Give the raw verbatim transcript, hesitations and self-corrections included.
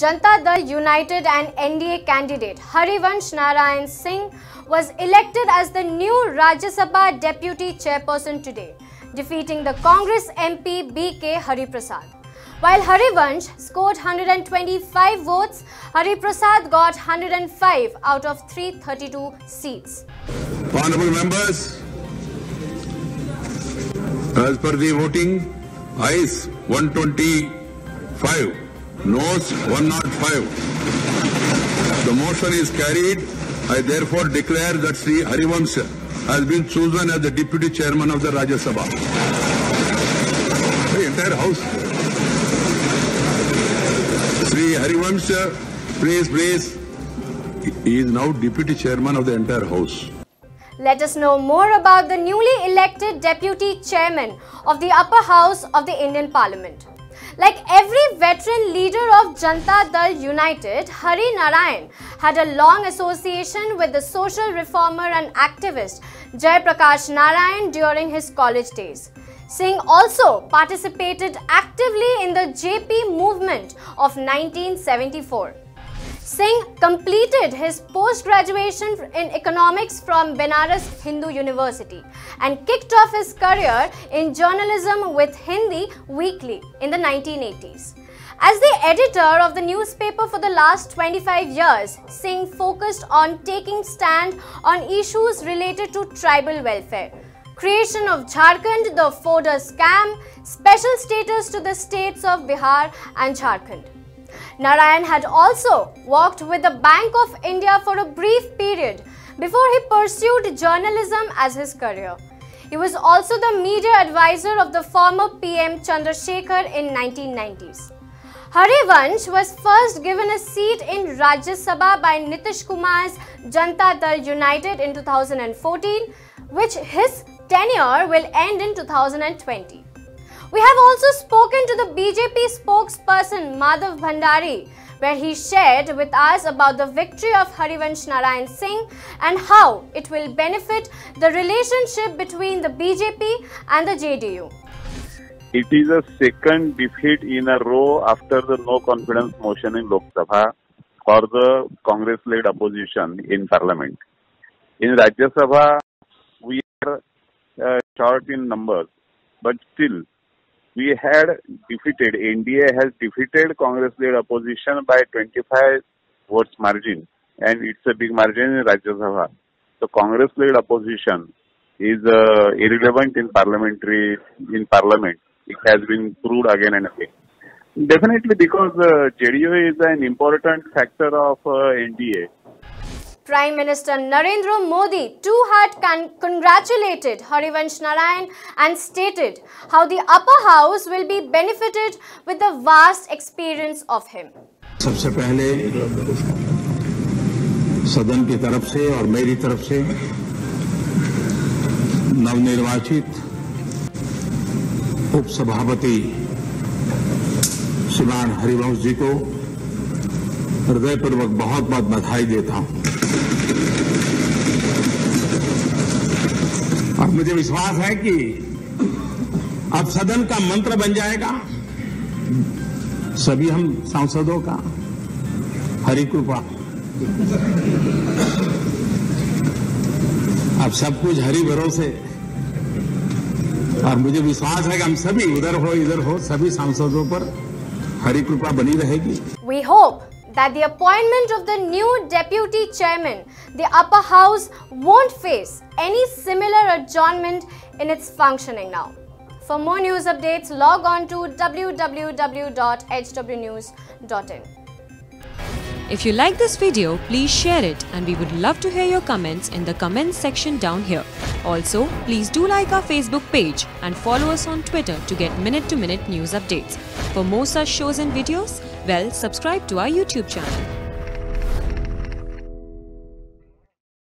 Janta Dal United and N D A candidate Harivansh Narayan Singh was elected as the new Rajya Sabha deputy chairperson today, defeating the Congress M P B K Hariprasad. While Harivansh scored one hundred twenty-five votes, Hariprasad got one hundred five out of three hundred thirty-two seats. Honorable members, as per the voting, ayes one hundred twenty-five, noes one hundred five. The motion is carried. I therefore declare that Sri Harivansh has been chosen as the deputy chairman of the Rajya Sabha. The entire house. Sri Harivansh, please, please, he is now deputy chairman of the entire house. Let us know more about the newly elected deputy chairman of the upper house of the Indian Parliament. Like every veteran leader of Janta Dal United, Hari Narayan had a long association with the social reformer and activist Jaiprakash Narayan during his college days. Singh also participated actively in the J P movement of nineteen seventy-four. Singh completed his post-graduation in economics from Benares Hindu University and kicked off his career in journalism with Hindi Weekly in the nineteen eighties. As the editor of the newspaper for the last twenty-five years, Singh focused on taking stand on issues related to tribal welfare, creation of Jharkhand, the fodder scam, special status to the states of Bihar and Jharkhand. Narayan had also worked with the Bank of India for a brief period before he pursued journalism as his career. He was also the media advisor of the former P M Chandrasekhar in nineteen nineties. Harivansh was first given a seat in Rajya Sabha by Nitish Kumar's Janta Dal United in two thousand fourteen, which his tenure will end in two thousand twenty. We have also spoken to the B J P spokesperson Madhav Bhandari, where he shared with us about the victory of Harivansh Narayan Singh and how it will benefit the relationship between the B J P and the J D U. It is a second defeat in a row after the no confidence motion in Lok Sabha for the Congress-led opposition in Parliament. In Rajya Sabha, we are uh, short in numbers, but still, we had defeated, N D A has defeated Congress-led opposition by twenty-five votes margin, and it's a big margin in Rajya Sabha. So Congress-led opposition is uh, irrelevant in parliamentary, in parliament. It has been proved again and again. Definitely because uh, J D U is an important factor of uh, N D A. Prime Minister Narendra Modi too had con congratulated Harivansh Narayan and stated how the upper house will be benefited with the vast experience of him. सबसे पहले सदन की तरफ से और मेरी तरफ से नवनिर्वाचित उपसभापति श्रीमान हरिवंश जी को हृदयपूर्वक बहुत बहुत बधाई देता हूं। और मुझे विश्वास है कि अब सदन का मंत्र बन जाएगा सभी हम सांसदों का हरि कृपा। अब सब कुछ हरि भरोसे, और मुझे विश्वास है कि हम सभी उधर हो इधर हो सभी सांसदों पर हरि कृपा बनी रहेगी। We hope that the appointment of the new deputy chairman, the upper house, won't face any similar adjournment in its functioning now. For more news updates, log on to w w w dot h w news dot in. If you like this video, please share it, and we would love to hear your comments in the comments section down here. Also, please do like our Facebook page and follow us on Twitter to get minute-to-minute news updates. For more such shows and videos, well, subscribe to our YouTube channel.